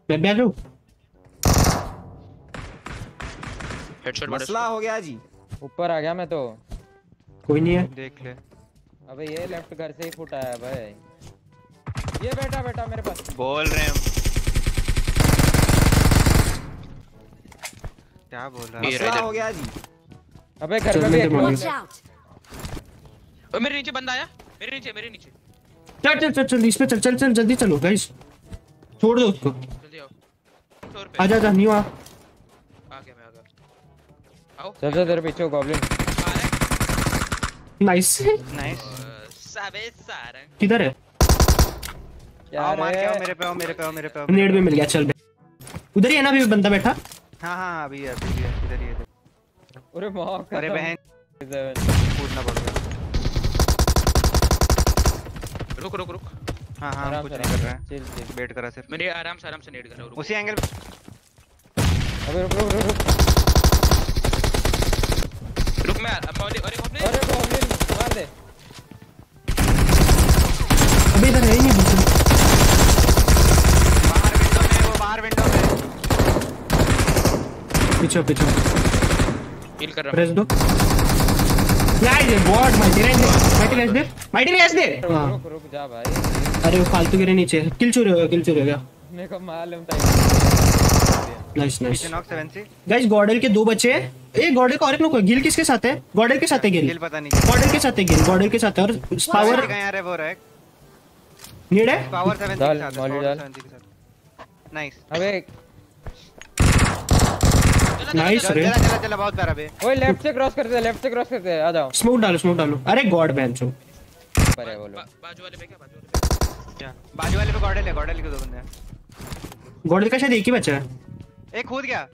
मैं बैठू हेडशॉट मसला हो गया जी। ऊपर आ गया मैं तो। कोई नहीं है। देख ले। अबे ये लेफ्ट घर से ही फुट आया भाई। ये बेटा बेटा मेरे पास बोल रहे हैं क्या बोल रहा है? मसला हो गया जी। अबे घर में भी एक Watch ओ मेरे नीचे बंदा आया, मेरे नीचे चल चल चल चल इस पे चल चल चल जल्दी चलो गाइस, छोड़ दो उसको। जल्दी आओ। फ्लोर पे आजा जा न्यू आ आ गया आओ। चल चल तेरे पीछे गॉब्लिन। Nice nice. साबे सारा किधर है? क्या मार रे? के आओ, मेरे पे आओ, मेरे पे आओ, मेरे पे आओ। नेट भी मिल गया। चल उधर ही है ना अभी बंदा बैठा। हाँ अभी है इधर ही है। अरे मां का अरे बहन कूदना पड़ गया। रुक हाँ आराम कुछ से, नहीं कर रहा है। Chill chill. वेट करा सिर्फ। मेरे आराम से नेट कर रहा हूं। उसी एंगल पे। अबे रुक रुक मैं मौली। अरे अरे गॉब्लिन मार दे। अभी इधर है ही नहीं दूसरा। बाहर विंडो में पीछे हील कर रहा प्रेस दो। नाइस बॉट माइटी रेस दे। हां रुक जा भाई। अरे वो फालतू गिरे नीचे। किल चोरी हो गया। मेरे को मालूम था। नाइस पीछे नॉक 7C। गाइस गॉर्डल के 2 बच्चे हैं। ए गॉर्डल का और एक लोग गिल किसके साथ है? गॉर्डल के साथ है गिल पता नहीं। गॉर्डल के साथ है गिल गॉर्डल के साथ है। और पावर कहां यार है वो रैक? नीड है। पावर 7C डाल, के साथ है। मॉली पावर डाल। 7C के साथ। नाइस। अबे नाइस रे। चला बहुत प्यारा बे। ओए लेफ्ट से क्रॉस करते हैं आ जाओ। स्मोक डालो। अरे गॉड बेंचो ऊपर है वो लोग। बाजू वाले पे क्या क्या बाजू वाले पे गॉर्डल के 2 बंदे हैं। गॉर्डल का शायद एक ही बचा है। एक कूद गया।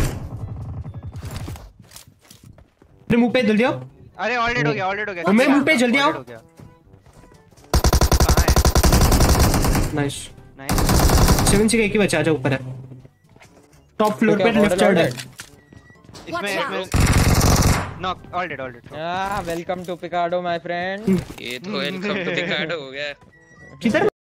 मेरे मुंह पे जल्दी आओ। अरे ऑलरेडी हो गया। मेरे मुंह पे जल्दी आओ। कहां है? Nice nice. 7 से एक ही बचा। आ जाओ ऊपर है। टॉप फ्लोर पे लेफ्ट साइड है। इसमें knock already. Welcome to Picado my friend. ये तो वेलकम टू पिकाडो हो गया। किधर